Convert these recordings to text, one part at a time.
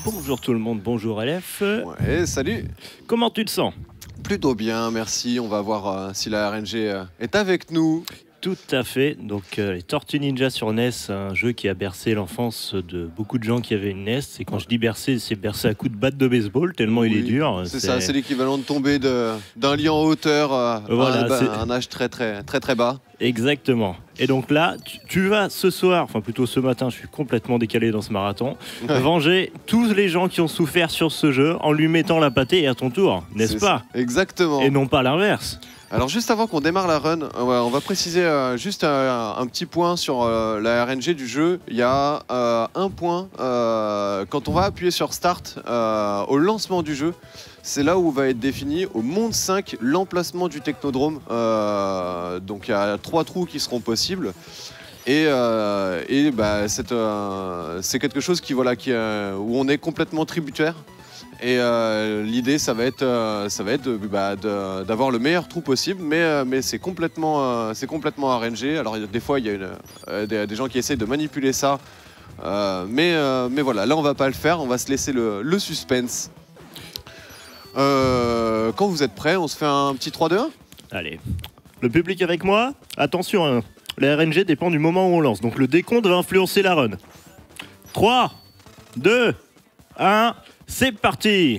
Bonjour tout le monde, bonjour LF. Ouais, salut. Comment tu te sens? Plutôt bien, merci. On va voir si la RNG est avec nous. Tout à fait. Donc les Tortues Ninja sur NES, un jeu qui a bercé l'enfance de beaucoup de gens qui avaient une NES. Et quand je dis bercé, c'est bercé à coups de batte de baseball, tellement il est dur. C'est ça, c'est l'équivalent de tomber d'un lit en hauteur Voilà, à un âge très bas. Exactement. Et donc là, tu vas ce soir, enfin plutôt ce matin, je suis complètement décalé dans ce marathon, venger tous les gens qui ont souffert sur ce jeu en lui mettant la pâtée et à ton tour, n'est-ce pas? Exactement. Et non pas l'inverse. Alors juste avant qu'on démarre la run, on va préciser juste un petit point sur la RNG du jeu. Il y a un point quand on va appuyer sur Start au lancement du jeu. C'est là où va être défini au monde 5 l'emplacement du technodrome. Donc il y a 3 trous qui seront possibles. Et c'est quelque chose où on est complètement tributaire. Et l'idée, ça va être d'avoir le meilleur trou possible, mais c'est complètement RNG. Alors des fois, il y a des gens qui essayent de manipuler ça, mais voilà, là on va pas le faire, on va se laisser le suspense. Quand vous êtes prêts, on se fait un petit 3-2-1 ? Allez, le public avec moi. Attention, hein. La RNG dépend du moment où on lance, donc le décompte va influencer la run. 3, 2, 1... C'est parti.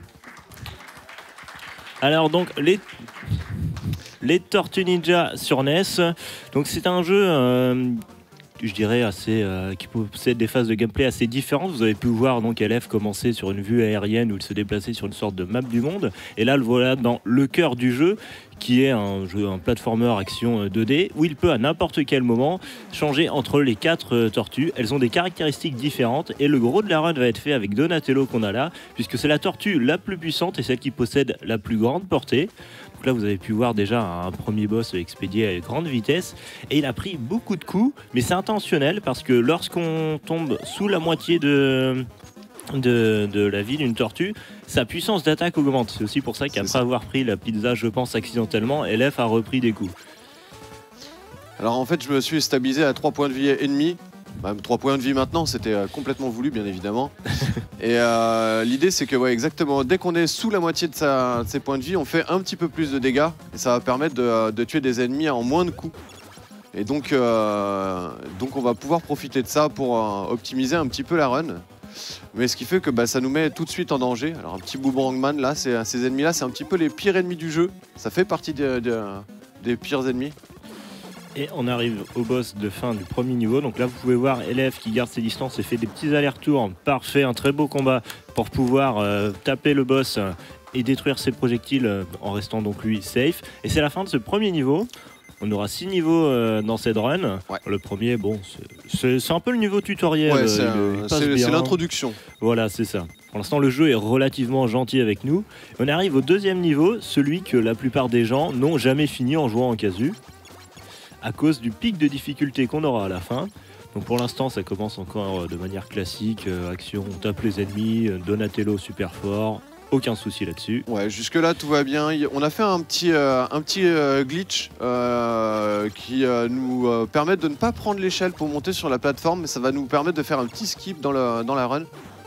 Alors donc les Tortues Ninja sur NES. Donc c'est un jeu je dirais assez qui possède des phases de gameplay assez différentes. Vous avez pu voir donc LF commencer sur une vue aérienne où il se déplaçait sur une sorte de map du monde. Et là le voilà dans le cœur du jeu, qui est un platformer action 2D où il peut à n'importe quel moment changer entre les 4 tortues. Elles ont des caractéristiques différentes et le gros de la run va être fait avec Donatello qu'on a là, puisque c'est la tortue la plus puissante et celle qui possède la plus grande portée. Donc là vous avez pu voir déjà un premier boss expédié à grande vitesse et il a pris beaucoup de coups, mais c'est intentionnel parce que lorsqu'on tombe sous la moitié de la vie d'une tortue, sa puissance d'attaque augmente. C'est aussi pour ça qu'après avoir pris la pizza, je pense accidentellement, LF a repris des coups. Alors en fait, je me suis stabilisé à 3 points de vie ennemis. Même 3 points de vie maintenant, c'était complètement voulu, bien évidemment. Et l'idée, c'est que, ouais, exactement, dès qu'on est sous la moitié de ses points de vie, on fait un petit peu plus de dégâts. Et ça va permettre de tuer des ennemis en moins de coups. Et donc on va pouvoir profiter de ça pour optimiser un petit peu la run. Mais ce qui fait que ça nous met tout de suite en danger. Alors un petit Boomerangman, là, ces ennemis-là, c'est un petit peu les pires ennemis du jeu. Ça fait partie des pires ennemis. Et on arrive au boss de fin du premier niveau. Donc là, vous pouvez voir LF qui garde ses distances et fait des petits allers-retours. Parfait, un très beau combat pour pouvoir taper le boss et détruire ses projectiles en restant donc lui safe. Et c'est la fin de ce premier niveau. On aura 6 niveaux dans cette run. Ouais. Le premier, bon, c'est un peu le niveau tutoriel. Ouais, c'est l'introduction. Voilà, c'est ça. Pour l'instant, le jeu est relativement gentil avec nous. On arrive au deuxième niveau, celui que la plupart des gens n'ont jamais fini en jouant en casu, à cause du pic de difficulté qu'on aura à la fin. Donc pour l'instant, ça commence encore de manière classique. Action, on tape les ennemis, Donatello super fort. Aucun souci là-dessus. Ouais, jusque là tout va bien. On a fait un petit glitch qui nous permet de ne pas prendre l'échelle pour monter sur la plateforme, mais ça va nous permettre de faire un petit skip dans la run.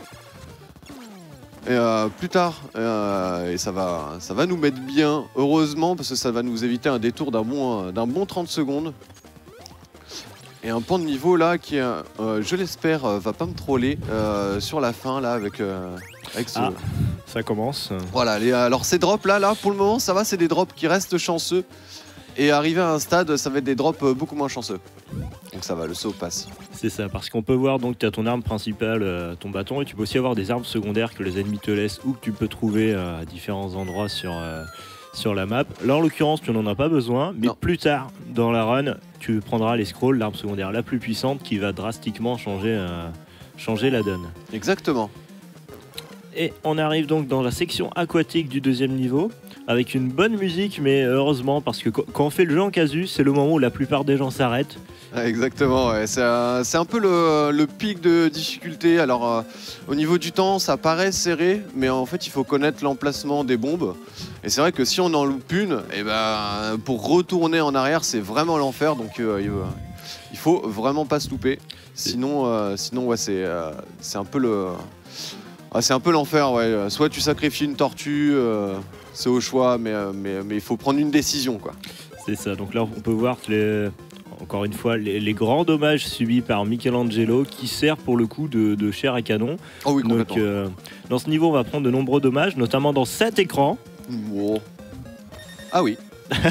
Et plus tard, et ça va nous mettre bien, heureusement, parce que ça va nous éviter un détour d'un bon 30 secondes. Et un point de niveau là qui, je l'espère, va pas me troller sur la fin là avec ce... Ah, ça commence. Voilà, alors ces drops là, pour le moment ça va, c'est des drops qui restent chanceux. Et arrivé à un stade, ça va être des drops beaucoup moins chanceux. Donc ça va, le saut passe. C'est ça, parce qu'on peut voir donc tu as ton arme principale, ton bâton, et tu peux aussi avoir des armes secondaires que les ennemis te laissent ou que tu peux trouver à différents endroits sur la map. Là en l'occurrence tu n'en as pas besoin, mais plus tard dans la run tu prendras les scrolls, l'arme secondaire la plus puissante qui va drastiquement changer la donne. Exactement. Et on arrive donc dans la section aquatique du deuxième niveau avec une bonne musique, mais heureusement parce que quand on fait le jeu en casu, c'est le moment où la plupart des gens s'arrêtent. Exactement, ouais. C'est un peu le pic de difficulté. Alors au niveau du temps, ça paraît serré, mais en fait il faut connaître l'emplacement des bombes. Et c'est vrai que si on en loupe une, et pour retourner en arrière, c'est vraiment l'enfer. Donc il faut vraiment pas se louper. Sinon ouais, c'est un peu Ah, c'est un peu l'enfer, ouais. Soit tu sacrifies une tortue, c'est au choix, mais il faut prendre une décision, quoi. C'est ça. Donc là, on peut voir encore une fois les grands dommages subis par Michelangelo qui sert pour le coup de chair à canon. Oh oui, Donc complètement. dans ce niveau, on va prendre de nombreux dommages, notamment dans cet écran. Wow. Ah oui.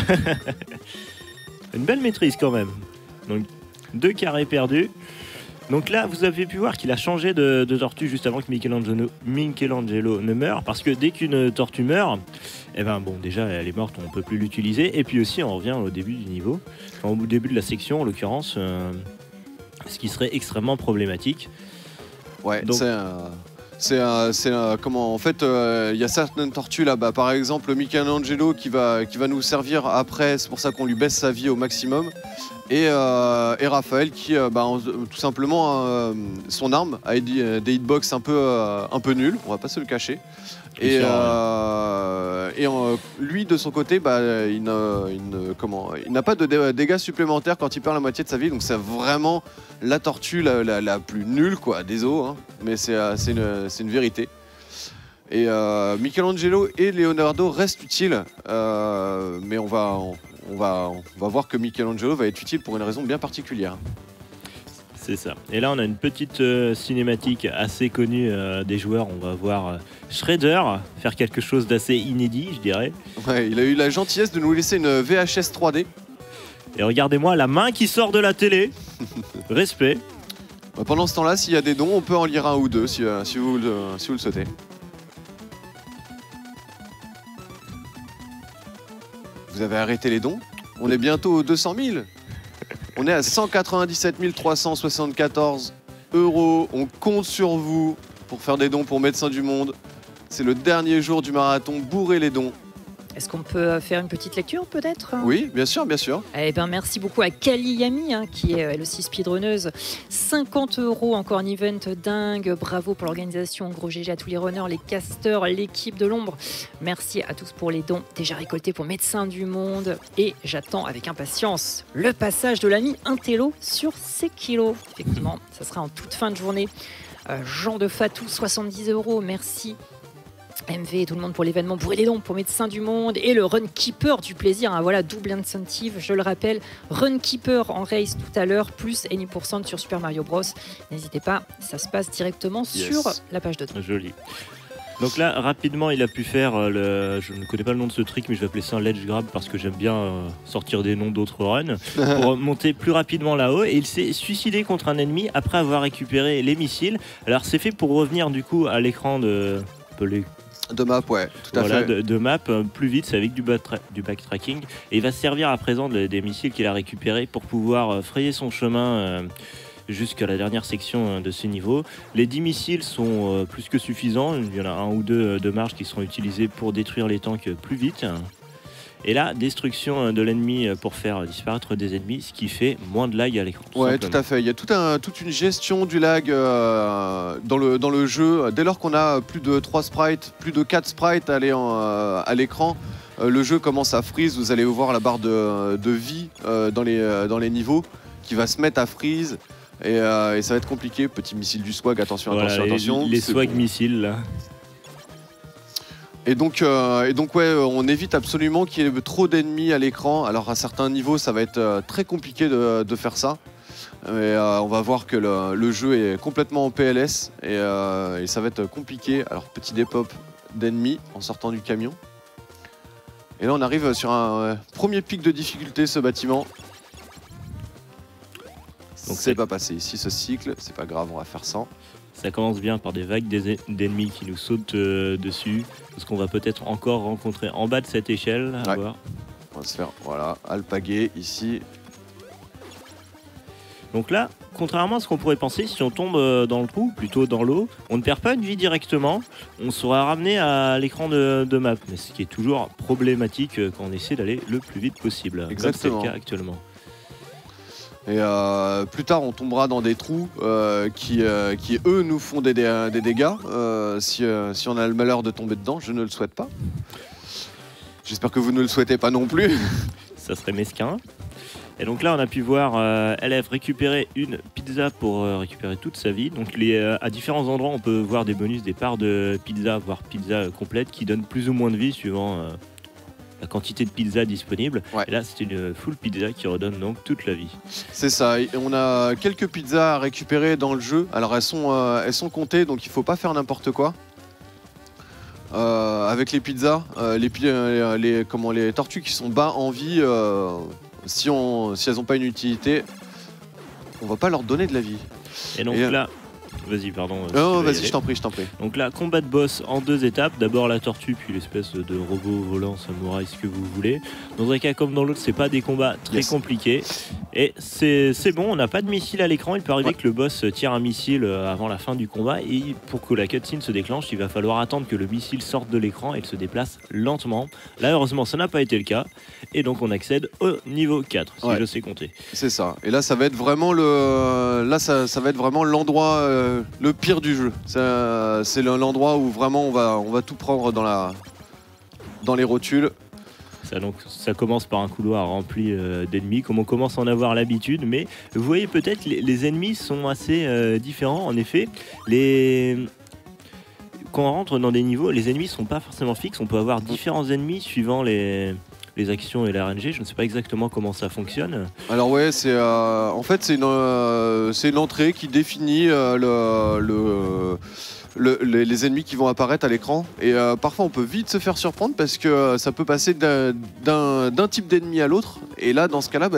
Une belle maîtrise quand même. Donc 2 carrés perdus. Donc là, vous avez pu voir qu'il a changé de tortue juste avant que Michelangelo ne meure, parce que dès qu'une tortue meurt, eh ben bon, déjà elle est morte, on peut plus l'utiliser. Et puis aussi, on revient au début du niveau, enfin, au début de la section en l'occurrence, ce qui serait extrêmement problématique. Ouais, Donc- comment en fait il y a certaines tortues là, par exemple Michelangelo qui va nous servir après, c'est pour ça qu'on lui baisse sa vie au maximum. Et Raphaël qui tout simplement son arme a des hitbox un peu nuls, on va pas se le cacher. Et lui de son côté, il n'a pas de dégâts supplémentaires quand il perd la moitié de sa vie, donc c'est vraiment la tortue la plus nulle quoi, désolé, hein, mais c'est une vérité. Et Michelangelo et Leonardo restent utiles, mais on va voir que Michelangelo va être utile pour une raison bien particulière. C'est ça. Et là, on a une petite cinématique assez connue des joueurs. On va voir Shredder faire quelque chose d'assez inédit, je dirais. Ouais, il a eu la gentillesse de nous laisser une VHS 3D. Et regardez-moi la main qui sort de la télé. Respect. Pendant ce temps-là, s'il y a des dons, on peut en lire un ou deux si vous le souhaitez. Vous avez arrêté les dons? On est bientôt aux 200 000. On est à 197 374 €. On compte sur vous pour faire des dons pour Médecins du Monde. C'est le dernier jour du marathon. Bourrez les dons. Est-ce qu'on peut faire une petite lecture peut-être? Oui, bien sûr, bien sûr. Eh ben, merci beaucoup à Kali Yami, qui est elle aussi speedrunneuse. 50 € encore un event dingue. Bravo pour l'organisation. Gros GG à tous les runners, les casteurs, l'équipe de l'ombre. Merci à tous pour les dons déjà récoltés pour Médecins du Monde. Et j'attends avec impatience le passage de l'ami Intello sur ses kilos. Effectivement, ça sera en toute fin de journée. Jean de Fatou, 70 €. Merci. MV et tout le monde pour l'événement, bourrez les dons pour Médecins du Monde et le Runkeeper du plaisir, hein, voilà, double incentive, je le rappelle, Runkeeper en race tout à l'heure, plus any% sur Super Mario Bros. N'hésitez pas, ça se passe directement sur la page de don. Joli. Donc là, rapidement, il a pu faire je ne connais pas le nom de ce trick, mais je vais appeler ça un ledge grab parce que j'aime bien sortir des noms d'autres runs pour monter plus rapidement là-haut. Et il s'est suicidé contre un ennemi après avoir récupéré les missiles. Alors c'est fait pour revenir du coup à l'écran de map, ouais, tout à fait. De map plus vite, c'est avec du backtracking. Et il va se servir à présent des missiles qu'il a récupérés pour pouvoir frayer son chemin jusqu'à la dernière section de ce niveau. Les 10 missiles sont plus que suffisants. Il y en a un ou deux de marge qui seront utilisés pour détruire les tanks plus vite. Et là, destruction de l'ennemi pour faire disparaître des ennemis, ce qui fait moins de lag à l'écran. Ouais, tout à fait. Il y a toute une gestion du lag dans le jeu. Dès lors qu'on a plus de 3 sprites, plus de 4 sprites à l'écran, le jeu commence à freeze. Vous allez voir la barre de vie dans les niveaux qui va se mettre à freeze. Et ça va être compliqué. Petit missile du swag, attention, voilà, attention. Les swag missiles, là. Et donc ouais, on évite absolument qu'il y ait trop d'ennemis à l'écran. Alors à certains niveaux, ça va être très compliqué de faire ça. Mais on va voir que le jeu est complètement en PLS et ça va être compliqué. Alors petit dépop d'ennemis en sortant du camion. Et là on arrive sur un premier pic de difficulté, ce bâtiment. Donc c'est pas passé ici ce cycle, c'est pas grave, on va faire 100. Ça commence bien par des vagues d'ennemis qui nous sautent dessus. Ce qu'on va peut-être encore rencontrer en bas de cette échelle. À voir. On va se faire, voilà, alpaguer ici. Donc là, contrairement à ce qu'on pourrait penser, si on tombe dans le trou, plutôt dans l'eau, on ne perd pas une vie directement. On sera ramené à l'écran de map. Mais ce qui est toujours problématique quand on essaie d'aller le plus vite possible. Exactement. Comme c'est le cas actuellement. Et plus tard, on tombera dans des trous qui eux, nous font des dégâts. Si on a le malheur de tomber dedans, je ne le souhaite pas. J'espère que vous ne le souhaitez pas non plus. Ça serait mesquin. Et donc là, on a pu voir LF récupérer une pizza pour récupérer toute sa vie. Donc à différents endroits, on peut voir des bonus, des parts de pizza, voire pizza complète, qui donnent plus ou moins de vie suivant la quantité de pizza disponible. Ouais. Et là, c'est une full pizza qui redonne donc toute la vie. C'est ça. Et on a quelques pizzas à récupérer dans le jeu. Alors elles sont comptées, donc il faut pas faire n'importe quoi. Avec les pizzas, les tortues qui sont bas en vie, si elles n'ont pas une utilité, on va pas leur donner de la vie. Et donc là, vas-y, pardon. Non, vas-y, je t'en prie. Donc là, combat de boss en 2 étapes. D'abord la tortue, puis l'espèce de robot volant, samouraï, ce que vous voulez. Dans un cas comme dans l'autre, c'est pas des combats très compliqués. Et c'est bon, on n'a pas de missile à l'écran. Il peut arriver que le boss tire un missile avant la fin du combat. Et pour que la cutscene se déclenche, il va falloir attendre que le missile sorte de l'écran et il se déplace lentement. Là, heureusement, ça n'a pas été le cas. Et donc, on accède au niveau 4, si je sais compter. C'est ça. Et là, ça va être vraiment ça va être vraiment l'endroit le pire du jeu. C'est l'endroit où vraiment on va tout prendre dans les rotules. Ça commence par un couloir rempli d'ennemis, comme on commence à en avoir l'habitude, mais vous voyez peut-être les ennemis sont assez différents. En effet, quand on rentre dans des niveaux, les ennemis ne sont pas forcément fixes. On peut avoir différents ennemis suivant les actions et la RNG. Je ne sais pas exactement comment ça fonctionne. Alors ouais, en fait c'est une entrée qui définit les ennemis qui vont apparaître à l'écran. Et parfois on peut vite se faire surprendre parce que ça peut passer d'un type d'ennemi à l'autre. Et là dans ce cas-là,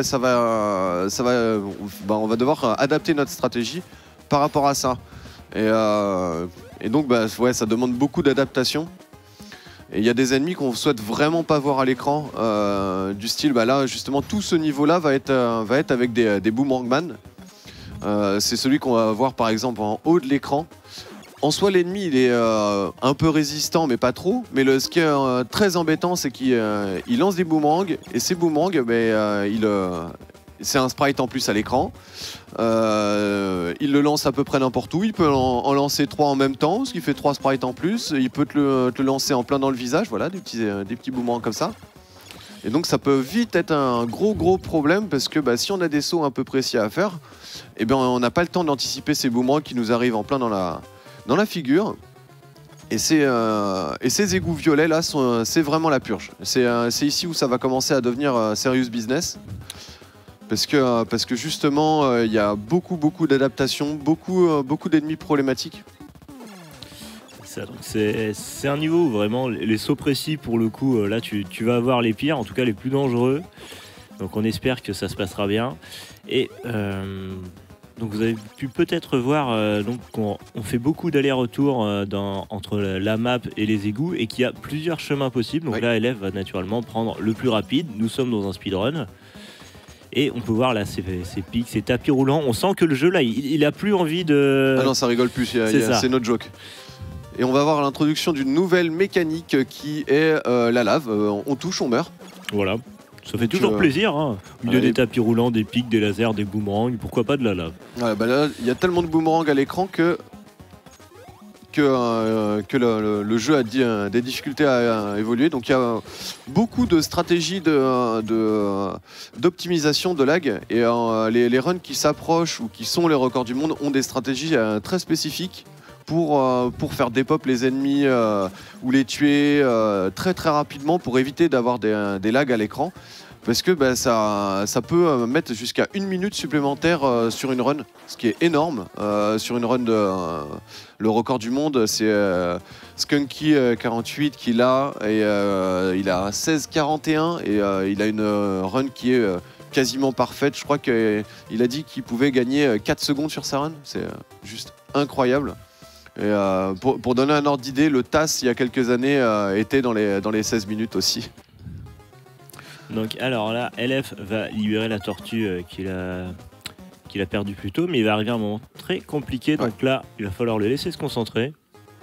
on va devoir adapter notre stratégie par rapport à ça. Et donc ça demande beaucoup d'adaptation. Et il y a des ennemis qu'on souhaite vraiment pas voir à l'écran, du style, là justement tout ce niveau-là va être avec des boomerangman. C'est celui qu'on va voir par exemple en haut de l'écran. En soi, l'ennemi il est un peu résistant, mais pas trop. Mais ce qui est très embêtant, c'est qu'il lance des boomerangs, et ces boomerangs, c'est un sprite en plus à l'écran. Il le lance à peu près n'importe où. Il peut en lancer 3 en même temps, ce qui fait 3 sprites en plus. Il peut te le lancer en plein dans le visage, voilà, des petits boomerangs comme ça. Et donc ça peut vite être un gros problème parce que si on a des sauts un peu précis à faire, on n'a pas le temps d'anticiper ces boomerangs qui nous arrivent en plein dans la figure. Et ces égouts violets là, c'est vraiment la purge. C'est ici où ça va commencer à devenir serious business. Parce que justement, il y a beaucoup d'adaptations, beaucoup d'ennemis problématiques. C'est un niveau où vraiment les sauts précis, pour le coup, là tu vas avoir les pires, en tout cas les plus dangereux. Donc on espère que ça se passera bien. Et donc vous avez pu peut-être voir qu'on fait beaucoup d'allers-retours entre la map et les égouts et qu'il y a plusieurs chemins possibles. Donc là, LF va naturellement prendre le plus rapide. Nous sommes dans un speedrun. Et on peut voir là ces pics, ces tapis roulants. On sent que le jeu là, il a plus envie de... Ah non, ça rigole plus, c'est notre joke. Et on va voir l'introduction d'une nouvelle mécanique qui est la lave. On touche, on meurt. Voilà, ça fait toujours plaisir. Hein. Au milieu des tapis roulants, des pics, des lasers, des boomerangs, pourquoi pas de la lave. Ouais, là, il y a tellement de boomerangs à l'écran que le jeu a des difficultés à évoluer. Donc il y a beaucoup de stratégies d'optimisation de lag. Et les runs qui s'approchent ou qui sont les records du monde ont des stratégies très spécifiques pour faire dépop les ennemis ou les tuer très rapidement pour éviter d'avoir des lags à l'écran. Parce que ça peut mettre jusqu'à 1 minute supplémentaire sur une run, ce qui est énorme. Sur une run le record du monde, c'est Skunky48 qui l'a, et il a 16,41 et il a une run qui est quasiment parfaite. Je crois qu'il a dit qu'il pouvait gagner 4 secondes sur sa run, c'est juste incroyable. Et pour donner un ordre d'idée, le TAS il y a quelques années était dans les 16 minutes aussi. Donc alors là, LF va libérer la tortue qu'il a perdue plus tôt, mais il va arriver un moment très compliqué, donc là, il va falloir le laisser se concentrer.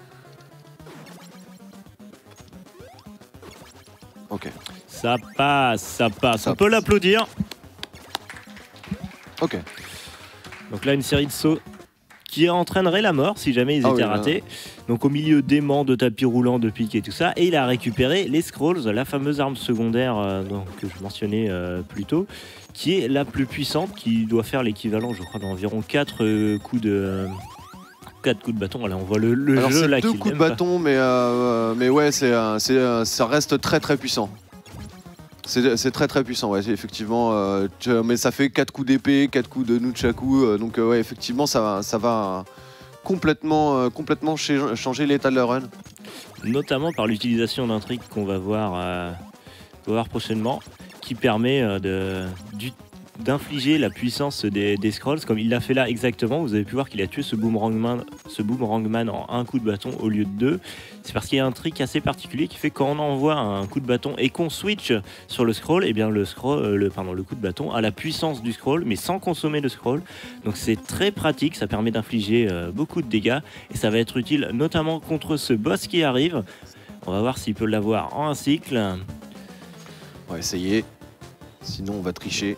Ok. Ça passe. On peut l'applaudir. Ok. Donc là, une série de sauts qui entraînerait la mort si jamais ils étaient ratés. Donc au milieu d'aimants, de tapis roulants, de piques et tout ça. Et il a récupéré les scrolls, la fameuse arme secondaire que je mentionnais plus tôt, qui est la plus puissante, qui doit faire l'équivalent, je crois, d'environ 4 coups de... 4 coups de bâton. Voilà, on voit le jeu là. 2 coups de bâton, mais ouais, ça reste très très puissant. C'est très très puissant, ouais, effectivement. Mais ça fait 4 coups d'épée, 4 coups de nunchaku. Donc ouais, effectivement, ça va complètement changer l'état de la run. Notamment par l'utilisation d'un trick qu'on va voir prochainement, qui permet d'infliger la puissance des scrolls, comme il l'a fait là exactement. Vous avez pu voir qu'il a tué ce boomerang man en un coup de bâton au lieu de 2. C'est parce qu'il y a un trick assez particulier qui fait quand on envoie un coup de bâton et qu'on switch sur le scroll, et bien le coup de bâton a la puissance du scroll mais sans consommer le scroll. Donc c'est très pratique, ça permet d'infliger beaucoup de dégâts et ça va être utile notamment contre ce boss qui arrive. On va voir s'il peut l'avoir en un cycle. On va essayer, sinon on va tricher.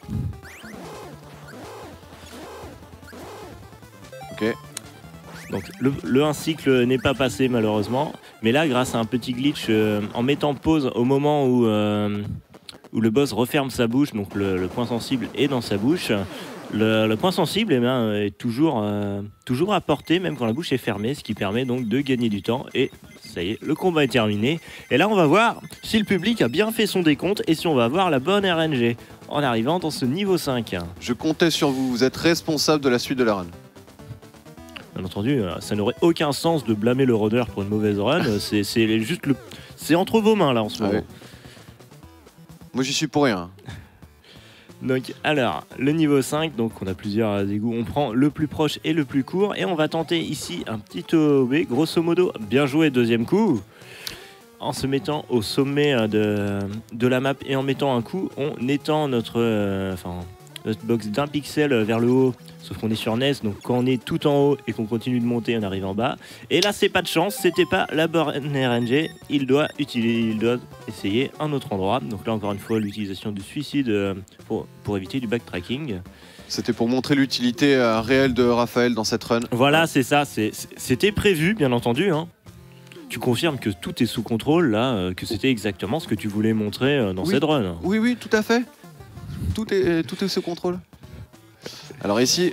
Ok. Donc le 1 cycle n'est pas passé malheureusement, mais là grâce à un petit glitch en mettant pause au moment où le boss referme sa bouche, donc le point sensible est dans sa bouche, le point sensible est toujours à portée même quand la bouche est fermée, ce qui permet donc de gagner du temps. Et ça y est, le combat est terminé. Et là on va voir si le public a bien fait son décompte et si on va avoir la bonne RNG en arrivant dans ce niveau 5. Je comptais sur vous, vous êtes responsable de la suite de la run. Bien entendu, ça n'aurait aucun sens de blâmer le runner pour une mauvaise run. C'est entre vos mains là en ce moment. Ouais. Moi j'y suis pour rien. Donc alors, le niveau 5, donc on a plusieurs égouts, on prend le plus proche et le plus court et on va tenter ici un petit OB, grosso modo, bien joué deuxième coup. En se mettant au sommet de la map et en mettant un coup, on étend notre box d'un pixel vers le haut. Sauf qu'on est sur NES, donc quand on est tout en haut et qu'on continue de monter, on arrive en bas. Et là, c'est pas de chance, c'était pas la bonne RNG. Il doit essayer un autre endroit. Donc là, encore une fois, l'utilisation du suicide pour éviter du backtracking. C'était pour montrer l'utilité réelle de Raphaël dans cette run. Voilà, c'est ça. C'était prévu, bien entendu. Hein. Tu confirmes que tout est sous contrôle, là, que c'était exactement ce que tu voulais montrer dans cette run. Oui, tout à fait. Tout est sous contrôle. Alors ici...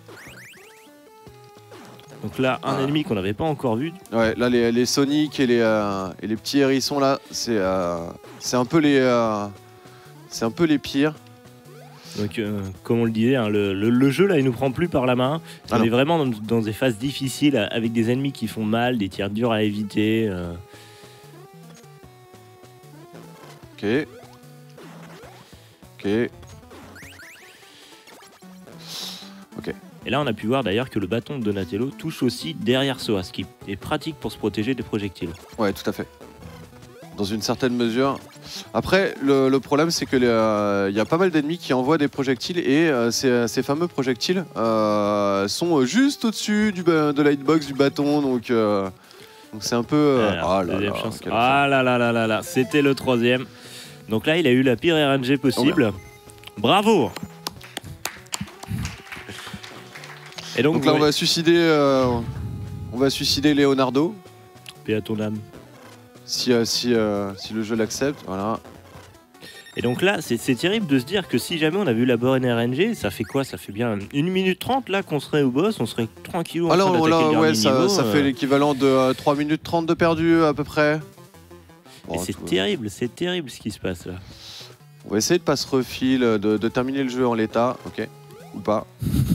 Donc là, un ennemi qu'on n'avait pas encore vu. Ouais, là, les Sonic et les petits hérissons, là, c'est un peu les pires. Donc, comme on le disait, hein, le jeu, là, il nous prend plus par la main. On est vraiment dans des phases difficiles, avec des ennemis qui font mal, des tirs durs à éviter. Ok. Et là, on a pu voir d'ailleurs que le bâton de Donatello touche aussi derrière Soa, ce qui est pratique pour se protéger des projectiles. Ouais, tout à fait. Dans une certaine mesure. Après, le problème, c'est que y a pas mal d'ennemis qui envoient des projectiles et ces fameux projectiles sont juste au-dessus de la hitbox du bâton, donc c'est un peu... Ah là, c'était le troisième. Donc là, il a eu la pire RNG possible. Bravo. Et donc là, on va suicider Leonardo. Paix à ton âme. Si le jeu l'accepte, voilà. Et donc là, c'est terrible de se dire que si jamais on avait eu la bonne RNG, ça fait quoi? Ça fait bien 1 minute 30 là qu'on serait au boss, on serait tranquillou en train d'attaquer le dernier niveau. Ça fait l'équivalent de 3 minutes 30 de perdu à peu près. Bon, et c'est terrible ce qui se passe là. On va essayer de pas se refil, de terminer le jeu en l'état, ok? Ou pas.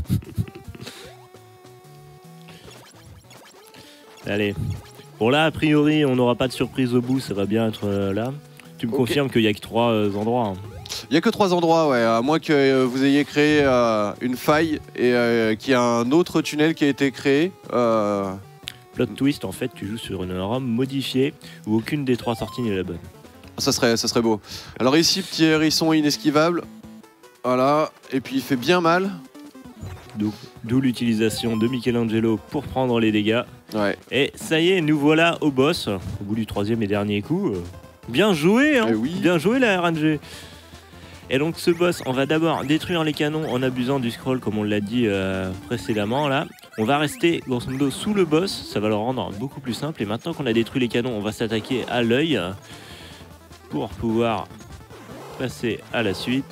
Allez. Bon là, a priori, on n'aura pas de surprise au bout, ça va bien être là. Tu me confirmes qu'il n'y a que 3 endroits. Hein. Il n'y a que 3 endroits, ouais. À moins que vous ayez créé une faille et qu'il y a un autre tunnel qui a été créé. Plot twist, en fait, tu joues sur une ROM modifiée où aucune des 3 sorties n'est la bonne. Ça serait beau. Alors ici, petit hérisson inesquivable. Voilà. Et puis il fait bien mal. D'où l'utilisation de Michelangelo pour prendre les dégâts. Ouais. Et ça y est, nous voilà au boss, au bout du 3e et dernier coup. Bien joué, hein, oui. Bien joué la RNG. Et donc ce boss, on va d'abord détruire les canons en abusant du scroll, comme on l'a dit précédemment là. On va rester grosso modo sous le boss, ça va le rendre beaucoup plus simple. Et maintenant qu'on a détruit les canons, on va s'attaquer à l'œil pour pouvoir passer à la suite.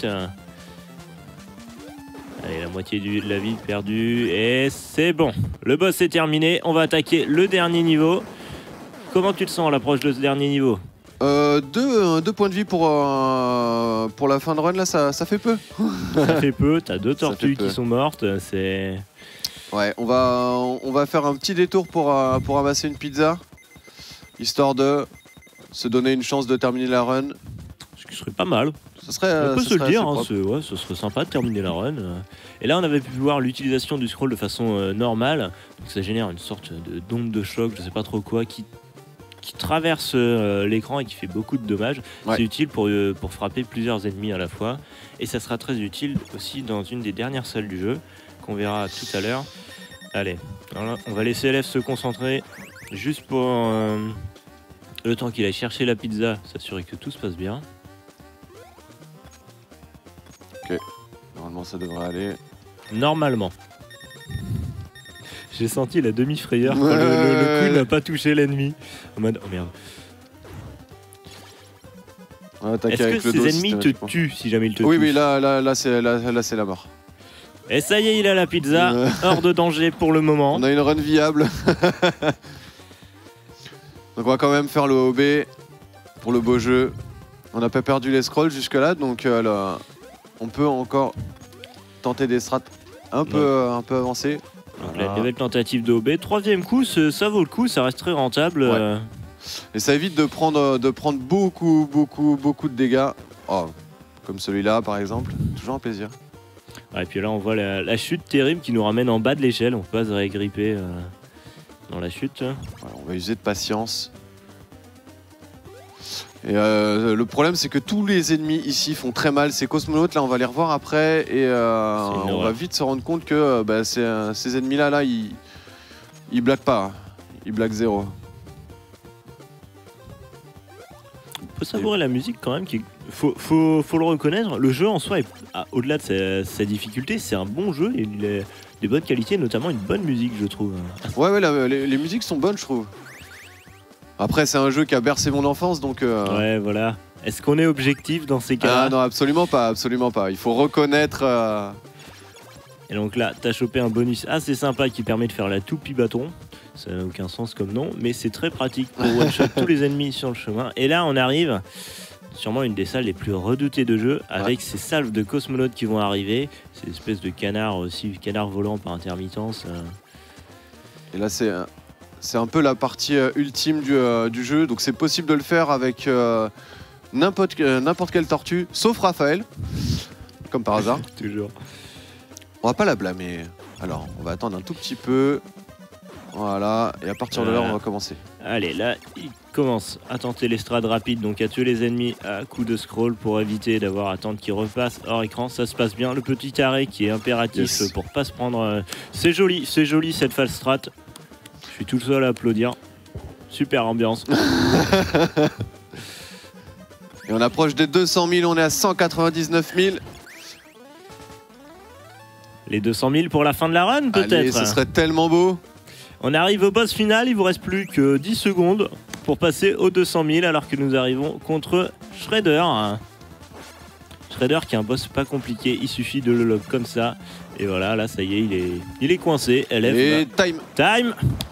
Allez, la moitié de la vie perdue et c'est bon. Le boss est terminé, on va attaquer le dernier niveau. Comment tu te sens à l'approche de ce dernier niveau? Deux points de vie pour la fin de run, là, ça fait peu. Ça fait peu, t'as 2 tortues qui sont mortes, c'est... Ouais, on va faire un petit détour pour amasser une pizza, histoire de se donner une chance de terminer la run. Ce qui serait pas mal. Ça serait, on peut ça se le serait dire, assez hein, propre. ouais, ce serait sympa de terminer la run. Et là, on avait pu voir l'utilisation du scroll de façon normale. Donc ça génère une sorte d'onde de choc, je sais pas trop quoi, qui traverse l'écran et qui fait beaucoup de dommages. Ouais. C'est utile pour frapper plusieurs ennemis à la fois. Et ça sera très utile aussi dans une des dernières salles du jeu, qu'on verra tout à l'heure. Allez, voilà, on va laisser LF se concentrer juste pour le temps qu'il aille chercher la pizza, s'assurer que tout se passe bien. Normalement, ça devrait aller. Normalement. J'ai senti la demi-frayeur quand le coup n'a pas touché l'ennemi. En mode, oh merde. On va attaquer Est-ce avec que le dos ces ennemis te systématiquement. tuent si jamais ils te Oui, touchent? oui, là c'est la mort. Et ça y est, il a la pizza, hors de danger pour le moment. On a une run viable. Donc on va quand même faire le OB pour le beau jeu. On n'a pas perdu les scrolls jusque là, donc là, on peut encore tenter des strats un peu avancées. Donc, Voilà. la nouvelle tentative de OB. 3e coup, ça vaut le coup, ça reste très rentable. Ouais. Et ça évite de prendre beaucoup de dégâts. Oh, comme celui-là par exemple. Toujours un plaisir. Et puis là, on voit la chute terrible qui nous ramène en bas de l'échelle. On peut pas se réagripper dans la chute. Voilà, on va user de patience. Et le problème, c'est que tous les ennemis ici font très mal. Ces cosmonautes, là, on va les revoir après. Et on va vite se rendre compte que ces ennemis-là, là, ils blaguent pas. Hein. Ils blaguent zéro. Faut savourer la musique quand même. Faut le reconnaître. Le jeu en soi, au-delà de sa difficulté, c'est un bon jeu. Il a des bonnes qualités, notamment une bonne musique, je trouve. Ouais, les musiques sont bonnes, je trouve. Après, c'est un jeu qui a bercé mon enfance, donc... Ouais, voilà. Est-ce qu'on est objectif dans ces cas-là? Ah non, absolument pas. Il faut reconnaître... Et donc là, t'as chopé un bonus assez sympa qui permet de faire la toupie bâton. Ça n'a aucun sens comme nom, mais c'est très pratique pour one-shot tous les ennemis sur le chemin. Et là, on arrive sûrement une des salles les plus redoutées de jeu, avec ces salves de cosmonautes qui vont arriver. Ces espèces de canards aussi, canards volants par intermittence. Et là, c'est un peu la partie ultime du jeu. Donc c'est possible de le faire avec n'importe quelle tortue, sauf Raphaël, comme par hasard. Toujours. On va pas la blâmer. Alors, on va attendre un tout petit peu. Voilà, et à partir de là, on va commencer. Allez, là, il commence à tenter l'estrade rapide, donc à tuer les ennemis à coup de scroll pour éviter d'avoir à attendre qu'ils repassent hors écran. Ça se passe bien. Le petit arrêt qui est impératif pour pas se prendre... C'est joli cette fast strat. Je suis tout seul à applaudir. Super ambiance. Et on approche des 200 000, on est à 199 000. Les 200 000 pour la fin de la run, Allez, peut-être. ce serait tellement beau. On arrive au boss final, il vous reste plus que 10 secondes pour passer aux 200 000 alors que nous arrivons contre Shredder. Shredder qui est un boss pas compliqué, il suffit de le lock comme ça. Et voilà, là ça y est, il est coincé. LF, Et time. Time.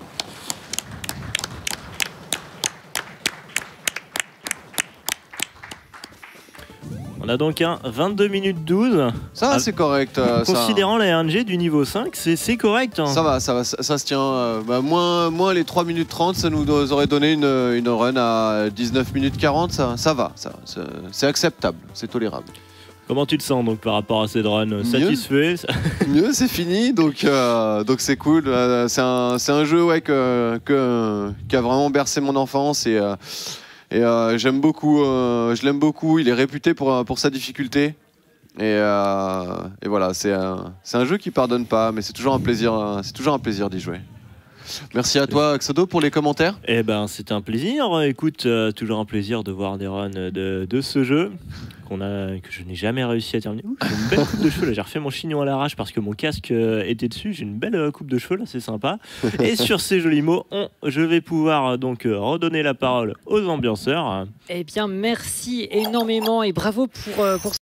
On a donc un 22 minutes 12. Ça, c'est correct. Considérant la RNG du niveau 5, c'est correct. Hein. Ça va, ça se tient. Moins les 3 minutes 30, ça nous aurait donné une run à 19 minutes 40. Ça va, c'est acceptable, c'est tolérable. Comment tu te sens donc par rapport à cette run? Satisfait? Mieux, c'est fini, donc c'est cool. C'est un jeu ouais, qui a vraiment bercé mon enfance et j'aime beaucoup. Je l'aime beaucoup. Il est réputé pour sa difficulté. Et voilà, c'est un jeu qui pardonne pas, mais c'est toujours un plaisir d'y jouer. Merci à toi, Xodo, pour les commentaires. Eh ben, c'était un plaisir. Écoute, toujours un plaisir de voir des runs de ce jeu que je n'ai jamais réussi à terminer. J'ai une belle coupe de cheveux là. J'ai refait mon chignon à l'arrache parce que mon casque était dessus. J'ai une belle coupe de cheveux là, c'est sympa. Et sur ces jolis mots, je vais pouvoir donc redonner la parole aux ambianceurs. Eh bien, merci énormément et bravo pour